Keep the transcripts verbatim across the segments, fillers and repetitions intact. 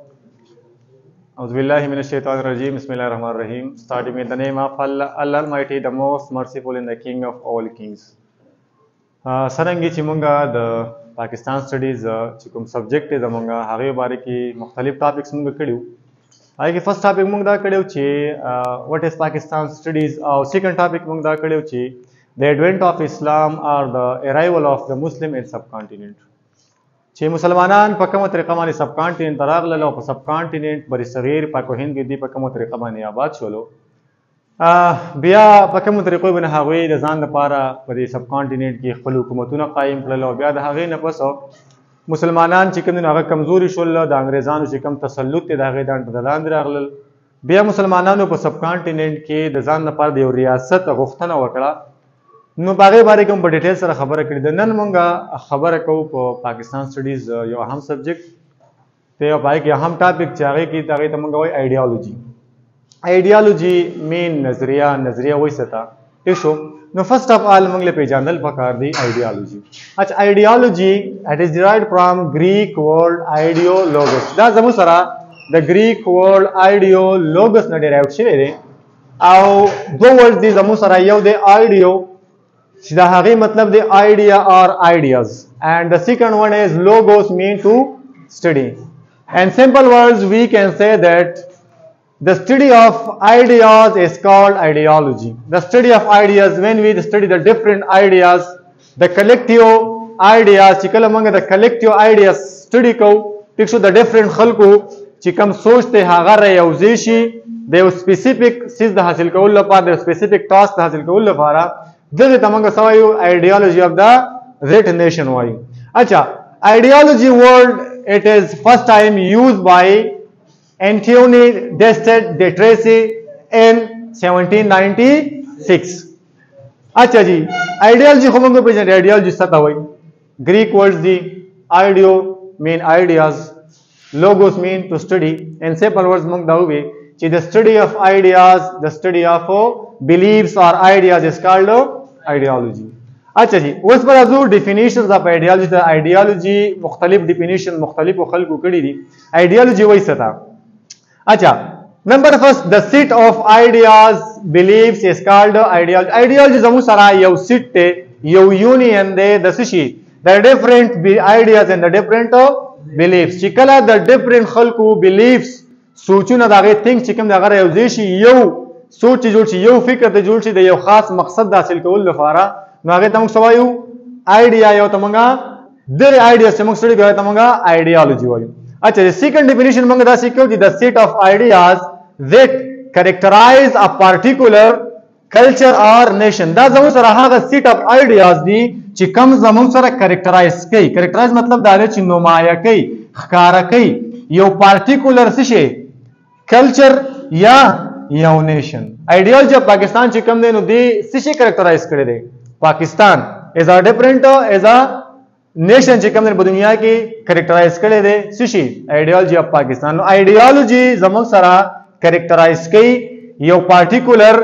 Auzubillahi minash-shaytanir-rajim. Bismillahir-rahmanir-rahim. Starting with the name of Allah, Allah Almighty, the most merciful and the King of all kings. Sarangi چې مونږه د پاکستان سټډیز چې کوم سبجیکټ دی زمونږه هغه باره کې مختلف ټاپکس مونږ کړیو. هغه کې فرست ټاپک مونږ دا کړیو چې what is Pakistan studies او سیکنډ ټاپک مونږ دا کړیو چې the advent of Islam or the arrival of the Muslim in subcontinent. چې مسلمانان په کومه طریقه باندې سب کانټیننټ ته راغلل او په سب کانټیننټ بری صغیر پاک و هند کې دی په کومه طریقه باندې آباد شولو. بیا په کومه طریقو باندې هغوی د ځان لپاره په دې سب کانټیننټ کې خپل حکومتونه قایم کړل او بیا د هغې نه پس مسلمانان چې کوم دي هغه کمزوري شول، د انګریزانو چې کوم تسلط دی د هغې ډنډ ته لاندې راغلل. بیا مسلمانانو په سب کانټیننټ کې د ځان لپاره د یو ریاست غوښتنه وکړه. نو په هغې باره کې هم په ډیټیل سره خبره کړې ده. نن مونږ خبره کوو په پاکستان سټډیز یو اهم سبجیکټ دی او په هغې کې اهم ټاپک چې هغې کې هغې ته مونږ وایي آیډیالوجي. آیډیالوجي مین نظریه نظریه وایي څه ته ٹھیک شو. نو فرسٹ آف آل مونږ له پیژندل پکار دی آیډیالوجي. اچھا آیډیالوجي اٹ از ډیرایوډ فرام گریک ورډ آیډیولوګس. دا زموږ سره د گریک ورډ آیډیولوګس نه ډیرایوډ شوی دی او دوه ورډ دي زموږ سره، یو دی آیډیو چې دا هغې مطلب دی idea or ideas, and the second one is logos mean to study. In simple words we can say that the study of ideas is called ideology. The study of ideas, when we study the different ideas, the collective ideas چې کله موږ د collective ideas study کوو ټیک شو، د different خلکو چې کوم سوچ دی هغه رايوځای شي د یو سپیسیفک څیز د حاصل کولو لپاره، د سپیسیفک ټاسک د حاصل کولو لپاره دغه ته موږ څه وایو آیډیالوجي اف د ریټ نیشن وایو. اچھا آیډیالوجي ورډ اٹ از فرسٹ ټایم یوز بائی اینټونی ڈیسٹڈ ڈی ٹریسی ان سیونٹین نائنٹی سکس. اچھا جی آیډیالوجي خو موږ پیژنو آیډیالوجي څه ته وایي. گریک ورډز دی آیډیو مین آیډیاز، لوگوس مین ټو سټڈی. ان سمپل ورډز موږ دا وایو چې the study of ideas, the study of beliefs or ideas is called ideology. اچھا جی اوس پر ازو ډیفینیشنز اف ایډیالوجي. د ایډیالوجي مختلف ډیفینیشن مختلفو خلکو کړي دي. ایډیالوجي وایي څه ته. اچھا نمبر فرست د سیټ اف ایډیاز بلیفز از کالډ ایډیالوجي. ایډیالوجي زموږ سره یو سیټ دی، یو یونین دی د څه شي د ډیفرنٹ ایډیاز اینڈ د ډیفرنٹ بلیفز. چې کله د ډیفرنٹ خلکو بلیفز سوچونه د هغې تھنک چې کوم د هغه رايوځای شي، یو سوچ جوړ شي، یو فکر ته جوړ شي د یو خاص مقصد د حاصل کولو لپاره، نو هغې ته موږ څه وایو آیډیا. یو ته موږ دغې آیډیاز چې موږ سټډي کوو هغې ته موږ آیډیالوجي وایو. اچھا سیکنډ ډیفینیشن موږ داسې کوو چې د سیټ اف آیډیاز دیٹ کریکټرایز ا پارټیکولر کلچر اور نیشن. دا زموږ سره هغه سیټ اف آیډیاز دي چې کوم زموږ سره کریکټرایز کوي. کریکټرایز مطلب دا دی چې نمایه کوي، ښکاره کوي یو پارټیکولر څه شی کلچر یا یو نیشن. آیډیالوجي اف پاکستان چې کوم دی نو دی څه شی کریکټرایز کړی دی؟ پاکستان از ا ډیفرنٹ از ا نیشن چې کوم دی په دنیا کې کریکټرایز کړی دی څه شی آیډیالوجي اف پاکستان. نو آیډیالوجي زموږ سره کریکټرایز کوي یو پارټیکولر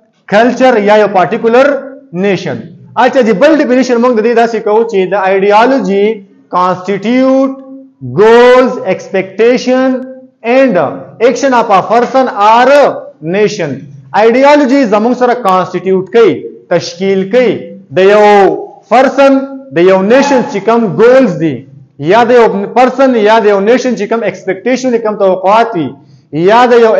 کلچر یا یو پارټیکولر نیشن. اچھا جی بل ډیفینیشن موږ د دې داسې کوو چې د آیډیالوجي کانسټیټیوټ goals, expectation and action of a person or nation. Ideology زموږ سره constitute کوي، تشکیل کوي د یو پرسن د یو نیشن چې کوم goals دي، یا د یو پرسن یا د یو نیشن چې کوم expectation کوم توقعات وي، یا د یو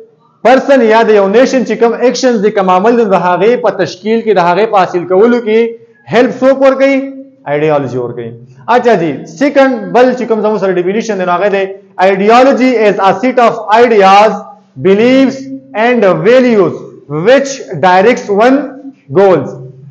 پرسن یا د یو نیشن چې کوم actions دي، کوم عمل دي، د هغې په تشکیل کې د هغې په حاصل کولو کې help څوک ورکوي؟ آیډیالوجي ورکوي. اچھا جی سیکنڈ بل چې کوم زموږ سره ډیفینیشن دی نو هغه دی آیډیالوجي از ا سیټ اف آیډیاز بلیفز اینڈ ویلیوز which directs one goals.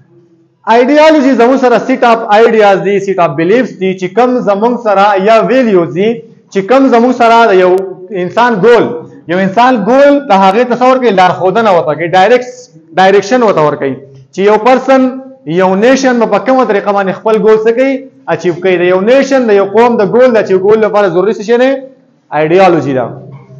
آیډیالوجي زموږ سره سیټ اف آیډیاز دی، سیټ اف بلیفز دی چې کوم زموږ سره یا ویلیوز دی چې کوم زموږ سره یو انسان ګول یو انسان ګول د هغې تصور کوي، لارښودنه ورته کوي، ډایرکټ ډایرکشن ورته ورکوي چې یو پرسن یو نیشن په کومه طریقه باندې خپل ګول څه کوي اچیو کوي. د یو نیشن د یو قوم د ګول د اچیو کولو لپاره ضروري څه شی دی؟ آیډیالوجي ده.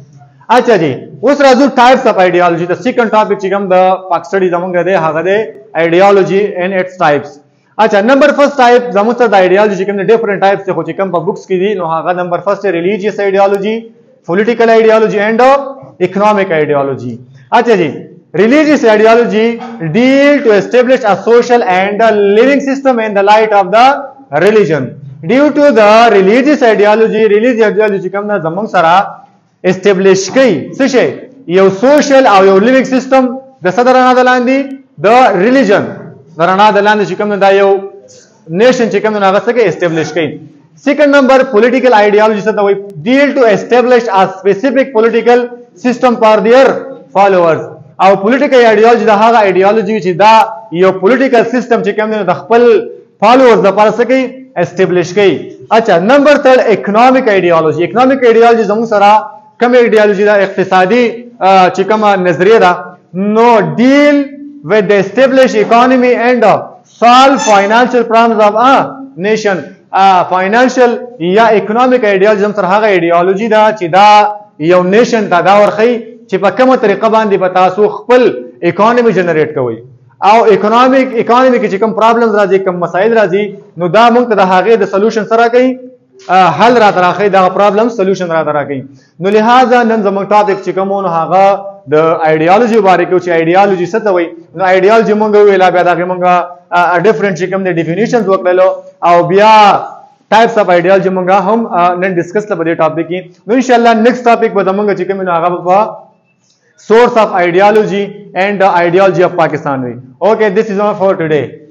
اچھا جی اوس راځو ټایپس اف آیډیالوجي. د سیکنډ ټاپک چې کوم د پاک سټډي زمونږ دی هغه دی آیډیالوجي اینڈ اټس ټایپس. اچھا نمبر فرست ټایپ زموږ سره د آیډیالوجي کوم ډیفرنٹ ټایپس خو چې کوم په بوکس کې دي نو هغه نمبر فرست ریلیجیس آیډیالوجي، political ideology and economic ideology. अच्छा जी, religious ideology deal to establish a social and a living system in the light of the religion. Due to the religious ideology, religious ideology کوم نه زمونږ سره establish کوي څه شي یو social او یو living system د صدر نه دلاندې د religion درنا دلاندې چې کوم نه دا یو nation چې کوم نه هغه څه establish کوي. Second number political ideology څه ته وایي deal to establish a specific political system for their followers. او پولیټیکل ایډیالوژي دا هغه ایډیالوژي چې دا یو پولیټیکل سیستم چې کوم د خپل فالوورز لپاره څه کوي اسټابلیش کوي. اچھا نمبر تھرڈ اکنامک ایډیالوژي. اکنامک ایډیالوژي زموږ سره کوم ایډیالوژي دا اقتصادي چې کوم نظریه ده نو ډیل with the established economy and solve financial problems of a nation. فاینانشل یا اکنامک ایډیالوژي زموږ سره هغه ایډیالوژي ده چې دا یو نیشن ته دا ورخی چې په کومه طریقه باندې به تاسو خپل اکانومي جنریټ کوئ او اکانومیک اکانومي کې چې کوم پرابلمز راځي کوم مسایل راځي نو دا موږ ته د هغې د سولوشن سره کوي حل راته راښیي دغه پرابلم سولوشن راته راکوي. نو لهذا نن زموږ ټاپک چې کوم نو هغه د ایډیالوژي باره کې چې ایډیالوژي څه ته وایي نو ایډیالوژي موږ وویله بیا د هغې موږ ډفرنټ چې کوم دی ډیفینیشنز وکړلو او بیا ټایپس اف ایډیالوژي موږ هم نن ډسکس کړو په دې ټاپک کې. نو ان شاء الله نیکسټ ټاپک به زموږ چې کوم نو هغه به source of ideology and the ideology of Pakistan. Okay, this is all for today.